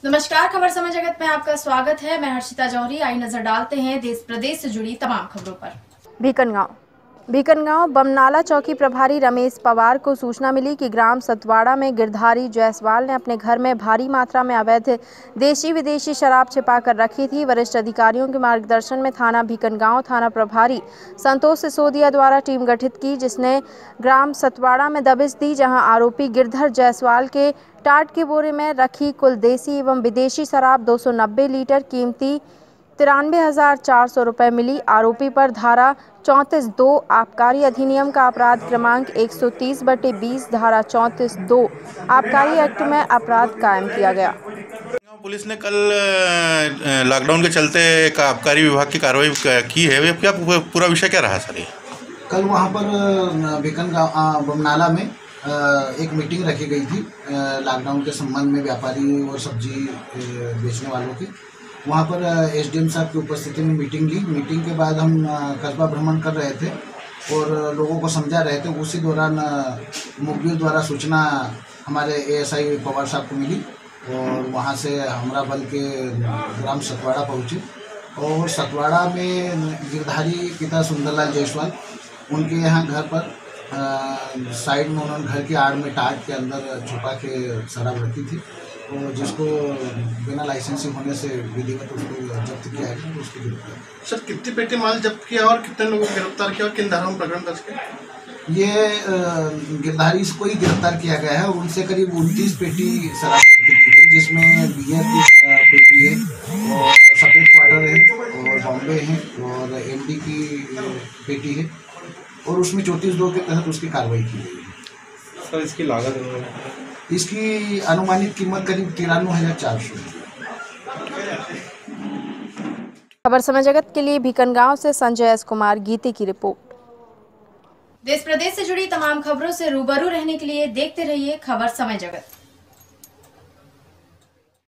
नमस्कार, खबर समय जगत में आपका स्वागत है। मैं हर्षिता जौहरी। आई नजर डालते हैं देश प्रदेश से जुड़ी तमाम खबरों पर। भीकनगांव बमनाला चौकी प्रभारी रमेश पवार को सूचना मिली कि ग्राम सतवाड़ा में गिरधारी जायसवाल ने अपने घर में भारी मात्रा में अवैध देशी विदेशी शराब छिपाकर रखी थी। वरिष्ठ अधिकारियों के मार्गदर्शन में थाना भीकनगांव थाना प्रभारी संतोष सिसोदिया द्वारा टीम गठित की, जिसने ग्राम सतवाड़ा में दबिश दी, जहां आरोपी गिरधर जायसवाल के टाट के बोरे में रखी कुल देसी एवं विदेशी शराब 290 लीटर कीमती 93,400 रुपये मिली। आरोपी पर धारा 34(2) आबकारी अधिनियम का अपराध क्रमांक 130/20 धारा 34(2) आबकारी एक्ट में अपराध कायम किया गया। पुलिस ने कल लॉकडाउन के चलते एक आबकारी विभाग की कार्रवाई की है। क्या पूरा विषय क्या रहा सर? कल वहाँ पर भीकनगांव बमनाला में एक मीटिंग रखी गई थी लॉकडाउन के संबंध में व्यापारी और सब्जी बेचने वालों की। वहाँ पर एसडीएम साहब की उपस्थिति में मीटिंग ली। मीटिंग के बाद हम कस्बा भ्रमण कर रहे थे और लोगों को समझा रहे थे। उसी दौरान मुखबिर द्वारा सूचना हमारे एएसआई पवार साहब को मिली और वहाँ से हमरा बल के ग्राम सतवाड़ा पहुँचे और सतवाड़ा में गिरधारी पिता सुंदरलाल जायसवाल उनके यहाँ घर पर साइड में उन्होंने घर की आड़ में टाट के अंदर छुपा के शराब रखी थी और जिसको बिना लाइसेंसिंग होने से विधिवत उसको जब्त किया है। उसको गिरफ्तार। सर, कितनी पेटी माल जब्त किया और कितने लोगों को गिरफ्तार किया और किन धाराओं में प्रकरण दर्ज किया? ये गिरधारी को ही गिरफ्तार किया गया है और उनसे करीब 29 पेटी शराब जब्त की है, जिसमें बियर की पेटी है और सफेद क्वार्टर है और बॉम्बे है और एमडी की पेटी है और उसमें 34(2) के तहत उसकी कार्रवाई की गई है। सर, इसकी लागत इसकी अनुमानित कीमत करीब 93,400 है। खबर समय जगत के लिए भीकनगांव से संजय एस कुमार गीते की रिपोर्ट। देश प्रदेश से जुड़ी तमाम खबरों से रूबरू रहने के लिए देखते रहिए खबर समय जगत।